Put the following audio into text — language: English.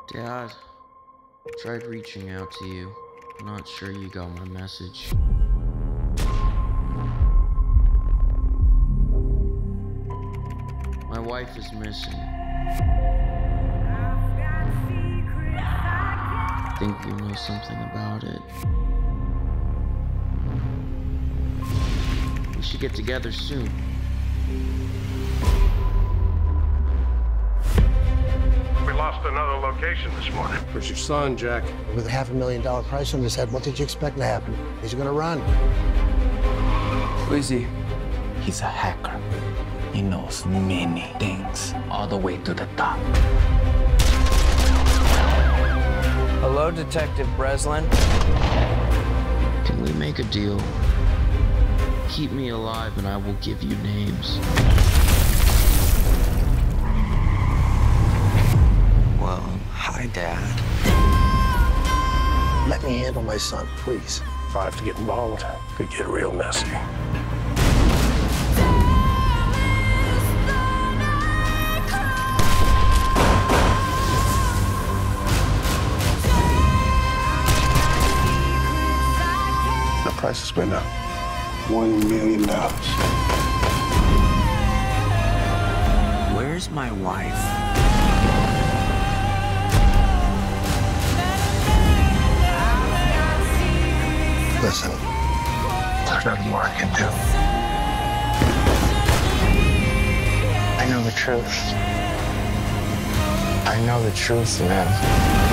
Dad, tried reaching out to you. Not sure you got my message. My wife is missing. I think you know something about it. We should get together soon. We lost another location this morning. Where's your son, Jack? With a $500,000 price on his head, what did you expect to happen? He's gonna run. Who is he? He's a hacker. He knows many things, all the way to the top. Hello, Detective Breslin. Can we make a deal? Keep me alive and I will give you names. Well, hi, Dad. Let me handle my son, please. If I have to get involved, it could get real messy. The price has been up. $1 million. Where's my wife? Listen, there's nothing more I can do. I know the truth. I know the truth, man.